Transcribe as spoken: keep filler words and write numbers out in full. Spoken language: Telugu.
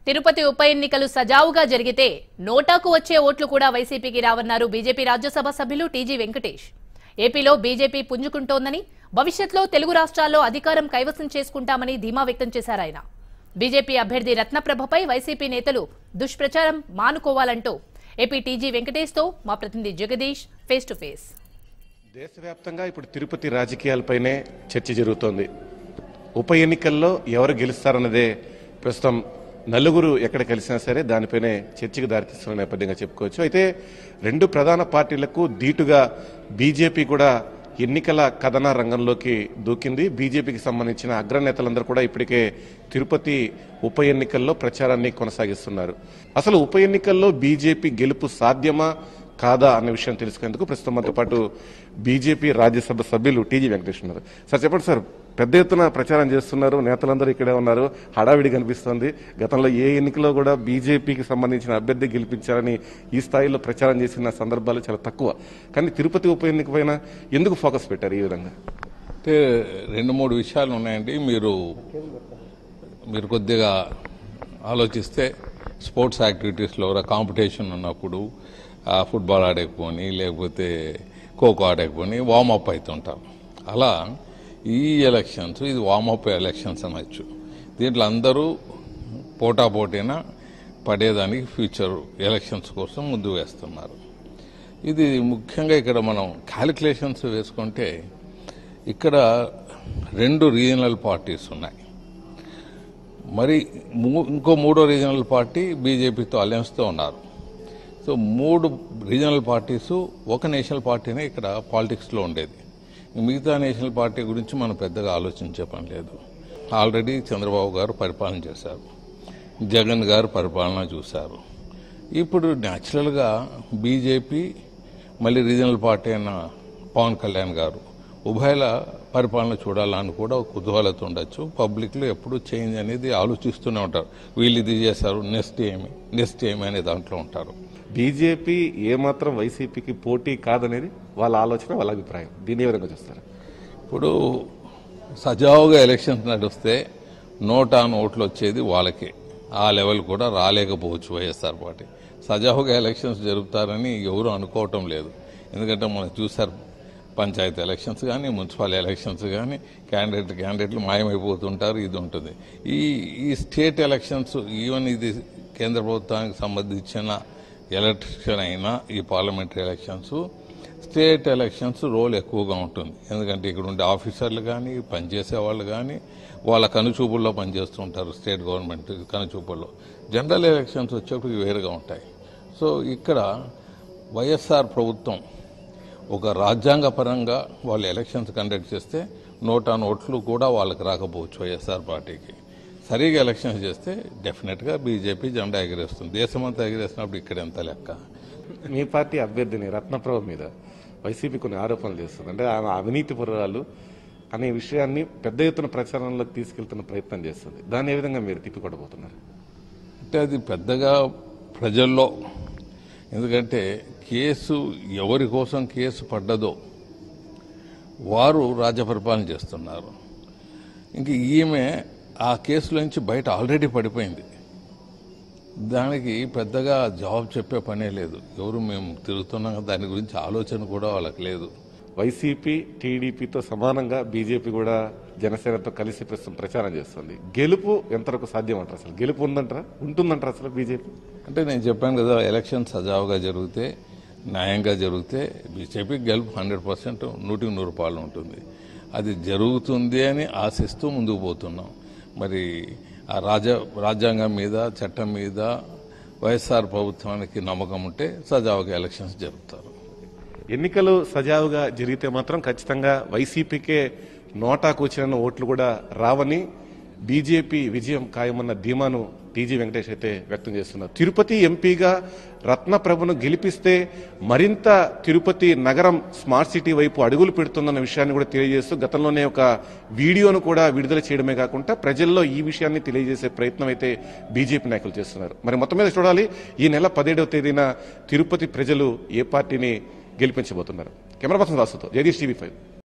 తిరుపతి ఉప ఎన్నికలు సజావుగా జరిగితే నోటాకు వచ్చే ఓట్లు కూడా వైసీపీకి రావన్నారు బీజేపీ రాజ్యసభ సభ్యులు టీజీ వెంకటేష్. ఏపీలో బీజేపీ పుంజుకుంటోందని, భవిష్యత్తులో తెలుగు రాష్ట్రాల్లో అధికారం కైవసం చేసుకుంటామని ధీమా వ్యక్తం చేశారు ఆయన. బీజేపీ అభ్యర్థి రత్నప్రభపై వైసీపీ నేతలు దుష్ప్రచారం మానుకోవాలంటూ ఏపీ టీజీ వెంకటేష్ తో మా ప్రతినిధి జగదీష్ ఫేస్ టు ఫేస్. దేశవ్యాప్తంగా ఇప్పుడు తిరుపతి రాజకీయాలపైనే చర్చ జరుగుతోంది. ఉప ఎన్నికల్లో ఎవరు గెలుస్తారన్నదే ప్రస్తుతం నలుగురు ఎక్కడ కలిసినా సరే దానిపైనే చర్చకు దారితీస్తున్న నేపథ్యంగా చెప్పుకోవచ్చు. అయితే రెండు ప్రధాన పార్టీలకు ధీటుగా బీజేపీ కూడా ఎన్నికల కథన రంగంలోకి దూకింది. బీజేపీకి సంబంధించిన అగ్రనేతలందరూ కూడా ఇప్పటికే తిరుపతి ఉప ఎన్నికల్లో ప్రచారాన్ని కొనసాగిస్తున్నారు. అసలు ఉప ఎన్నికల్లో బీజేపీ గెలుపు సాధ్యమా కాదా అన్న విషయం తెలుసుకునేందుకు ప్రస్తుతం మనతో పాటు బీజేపీ రాజ్యసభ సభ్యులు టీజీ వెంకటేష్ ఉన్నారు. సార్ చెప్పండి సార్, పెద్ద ఎత్తున ప్రచారం చేస్తున్నారు, నేతలందరూ ఇక్కడే ఉన్నారు, హడావిడి కనిపిస్తోంది. గతంలో ఏ ఎన్నికలో కూడా బీజేపీకి సంబంధించిన అభ్యర్థి గెలిపించారని ఈ స్థాయిలో ప్రచారం చేసిన సందర్భాలు చాలా తక్కువ. కానీ తిరుపతి ఉప ఎన్నిక పైన ఎందుకు ఫోకస్ పెట్టారు ఈ విధంగా? అంటే రెండు మూడు విషయాలు ఉన్నాయండి. మీరు మీరు కొద్దిగా ఆలోచిస్తే స్పోర్ట్స్ యాక్టివిటీస్లో కాంపిటీషన్ ఉన్నప్పుడు ఫుట్బాల్ ఆడకపోని లేకపోతే ఖోఖో ఆడకపోని వార్మప్ అవుతుంటారు. అలా ఈ ఎలక్షన్స్ ఇది వార్మప్ ఎలక్షన్స్ అనొచ్చు. దీంట్లో అందరూ పోటాపోటీన పడేదానికి ఫ్యూచర్ ఎలక్షన్స్ కోసం ముందు వేస్తున్నారు. ఇది ముఖ్యంగా ఇక్కడ మనం క్యాలిక్యులేషన్స్ వేసుకుంటే ఇక్కడ రెండు రీజనల్ పార్టీస్ ఉన్నాయి. మరి ఇంకో మూడో రీజనల్ పార్టీ బీజేపీతో అలయన్స్తో ఉన్నారు. సో మూడు రీజనల్ పార్టీసు ఒక నేషనల్ పార్టీనే ఇక్కడ పాలిటిక్స్లో ఉండేది. మిగతా నేషనల్ పార్టీ గురించి మనం పెద్దగా ఆలోచించే పని లేదు. ఆల్రెడీ చంద్రబాబు గారు పరిపాలన చేశారు, జగన్ గారు పరిపాలన చూశారు. ఇప్పుడు న్యాచురల్గా బీజేపీ మళ్ళీ రీజనల్ పార్టీ అయిన పవన్ కళ్యాణ్ గారు ఉభయల పరిపాలన చూడాలని కూడా కుతూహలతో ఉండొచ్చు. పబ్లిక్లో ఎప్పుడు చేంజ్ అనేది ఆలోచిస్తూనే ఉంటారు. వీళ్ళు ఇది చేశారు, నెక్స్ట్ ఏమి నెక్స్ట్ ఏమి అనే దాంట్లో ఉంటారు. బీజేపీ ఏమాత్రం వైసీపీకి పోటీ కాదనేది వాళ్ళ ఆలోచన, వాళ్ళ అభిప్రాయం. దీన్ని ఏ విధంగా చూస్తారు? ఇప్పుడు సజావుగా ఎలక్షన్స్ నడిస్తే నోటా నోట్లు వచ్చేది వాళ్ళకే. ఆ లెవెల్ కూడా రాలేకపోవచ్చు వైఎస్ఆర్ పార్టీ. సజావుగా ఎలక్షన్స్ జరుపుతారని ఎవరు అనుకోవటం లేదు. ఎందుకంటే మనం చూసారు, పంచాయతీ ఎలక్షన్స్ కానీ మున్సిపల్ ఎలక్షన్స్ కానీ క్యాండిడేట్ క్యాండిడేట్లు మాయమైపోతుంటారు. ఇది ఉంటుంది. ఈ ఈ స్టేట్ ఎలక్షన్స్, ఈవెన్ ఇది కేంద్ర ప్రభుత్వానికి సంబంధించిన ఎలక్షన్ అయినా ఈ parliamentary elections, state elections role ఎక్కువగా ఉంటుంది. ఎందుకంటే ఇక్కడ ఉండే ఆఫీసర్లు కానీ పనిచేసే వాళ్ళు కానీ వాళ్ళ కనుచూపుల్లో పనిచేస్తుంటారు. స్టేట్ గవర్నమెంట్ కనుచూపుల్లో. జనరల్ ఎలక్షన్స్ వచ్చేప్పటికి వేరుగా ఉంటాయి. సో ఇక్కడ వైఎస్ఆర్ ప్రభుత్వం ఒక రాజ్యాంగపరంగా వాళ్ళు ఎలక్షన్స్ కండక్ట్ చేస్తే నోటా నోట్లు కూడా వాళ్ళకి రాకపోవచ్చు వైఎస్ఆర్ పార్టీకి. సరిగా ఎలక్షన్స్ చేస్తే డెఫినెట్గా బీజేపీ జెండా ఎగిరేస్తుంది. దేశమంతా ఎగిరేసినప్పుడు ఇక్కడ ఎంత లెక్క. మీ పార్టీ అభ్యర్థిని రత్నప్రభ మీద వైసీపీ కొన్ని ఆరోపణలు చేస్తుంది. అంటే ఆమె అవినీతి పరురాలు అనే విషయాన్ని పెద్ద ఎత్తున ప్రచారంలోకి తీసుకెళ్తున్న ప్రయత్నం చేస్తుంది. దాన్ని ఏ విధంగా మీరు తిప్పికొట్టబోతున్నారు? అంటే అది పెద్దగా ప్రజల్లో, ఎందుకంటే కేసు ఎవరి కోసం కేసు పడ్డదో వారు రాజ్య పరిపాలన చేస్తున్నారు. ఇంక ఈమె ఆ కేసులో నుంచి బయట ఆల్రెడీ పడిపోయింది. దానికి పెద్దగా జవాబు చెప్పే పనే లేదు. ఎవరు మేము తిరుగుతున్నాం, దాని గురించి ఆలోచన కూడా వాళ్ళకి లేదు. వైసీపీ టీడీపీతో సమానంగా బీజేపీ కూడా జనసేనతో కలిసి ప్రస్తుతం ప్రచారం చేస్తుంది. గెలుపు ఎంతవరకు సాధ్యం అంటారు? అసలు గెలుపు ఉందంటారా, ఉంటుందంటారా అసలు బీజేపీ? అంటే నేను చెప్పాను కదా, ఎలక్షన్ సజావుగా జరిగితే, న్యాయంగా జరిగితే బీజేపీకి గెలుపు హండ్రెడ్ పర్సెంట్ నూటికి నూరు పాలు ఉంటుంది. అది జరుగుతుంది అని ఆశిస్తూ ముందుకు పోతున్నాం. మరి ఆ రాజ రాజ్యాంగం మీద, చట్టం మీద వైఎస్ఆర్ ప్రభుత్వానికి నమ్మకం ఉంటే సజావుగా ఎలక్షన్స్ జరుపుతారు. ఎన్నికలు సజావుగా జరిగితే మాత్రం ఖచ్చితంగా వైసీపీకే నోటాకు వచ్చిన ఓట్లు కూడా రావని, బీజేపీ విజయం ఖాయమన్న ధీమాను టీజీ వెంకటేష్ అయితే వ్యక్తం చేస్తున్నారు. తిరుపతి ఎంపీగా రత్నప్రభను గెలిపిస్తే మరింత తిరుపతి నగరం స్మార్ట్ సిటీ వైపు అడుగులు పెడుతుందన్న విషయాన్ని కూడా తెలియజేస్తూ గతంలోనే ఒక వీడియోను కూడా విడుదల చేయడమే కాకుండా ప్రజల్లో ఈ విషయాన్ని తెలియజేసే ప్రయత్నం అయితే బీజేపీ నాయకులు చేస్తున్నారు. మరి మొత్తం మీద చూడాలి, ఈ నెల పదిహేడవ తేదీన తిరుపతి ప్రజలు ఏ పార్టీని గెలిపించబోతున్నారు. కెమెరా పర్సన్ రాసుతో జగదీష్, టీవీ ఫైవ్.